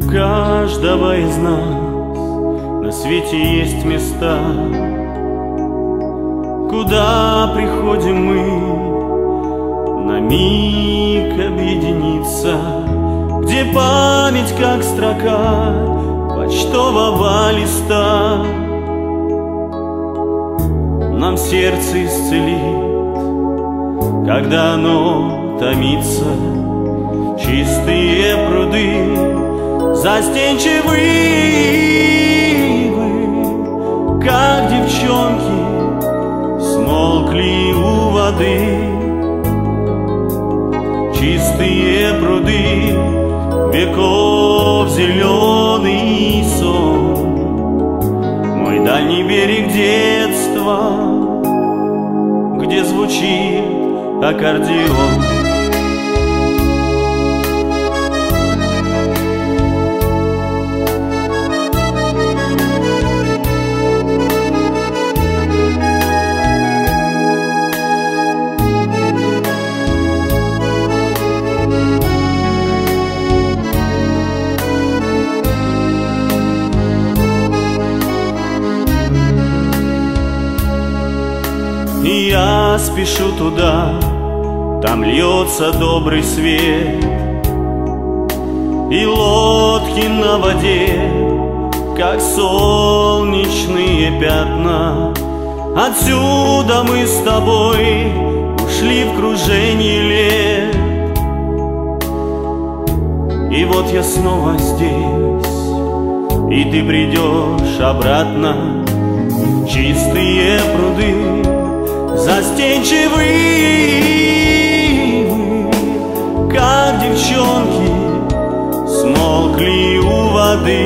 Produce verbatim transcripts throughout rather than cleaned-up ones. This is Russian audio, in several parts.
каждого из нас на свете есть места, куда приходим мы на миг объединиться, где память, как строка почтового листа, нам сердце исцелит, когда оно томится. Чистые пруды, застенчивые вы, как девчонки, смолкли у воды. Чистые пруды, веков зеленый сон, мой дальний берег детства, где звучит аккордеон. И я спешу туда, там льется добрый свет, и лодки на воде, как солнечные пятна. Отсюда мы с тобой ушли в кружение лет, и вот я снова здесь, и ты придешь обратно. Чистые пруды, застенчивые вы, как девчонки, смолкли у воды.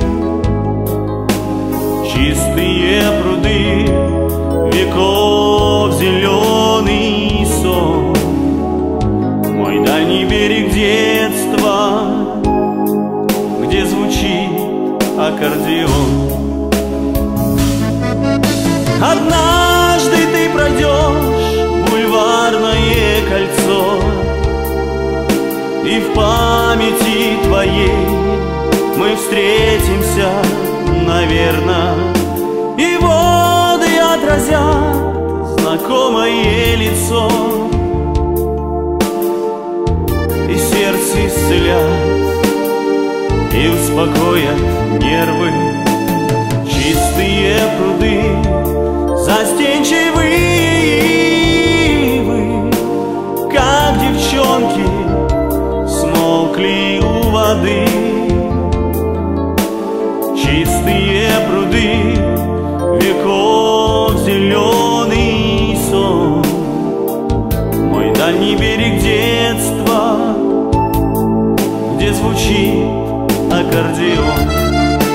Чистые пруды, веков зеленый сон, мой дальний берег детства, где звучит аккордеон. Однажды ты пройдешь бульварное кольцо, и в памяти твоей мы встретимся, наверно, и воды отразят знакомое лицо, и сердце исцелят, и успокоят нервы. Чистые пруды, застенчивые вы, как девчонки, смолкли у воды. Чистые пруды, веков зеленый сон, мой дальний берег детства, где звучит аккордеон.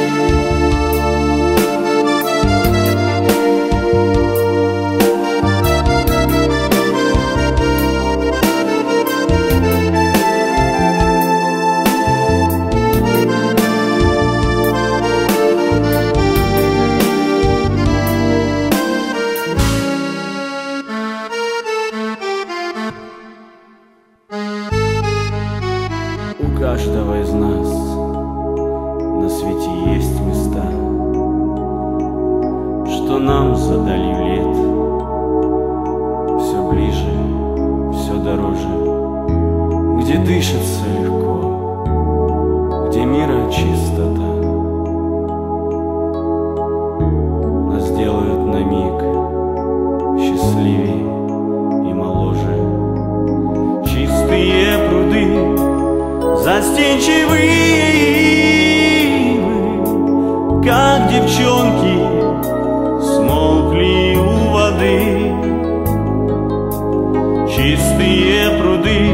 У каждого из нас на свете есть места, что нам за далью лет все ближе, все дороже, где дышится легко, где мира чистота. Нас делают на миг счастливее и моложе. Чистые пруды, застенчивые вы, как девчонки, смолкли у воды. Чистые пруды,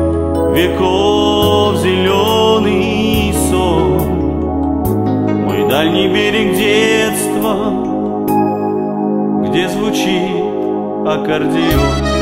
веков зеленый сон, мой дальний берег детства, где звучит аккордеон.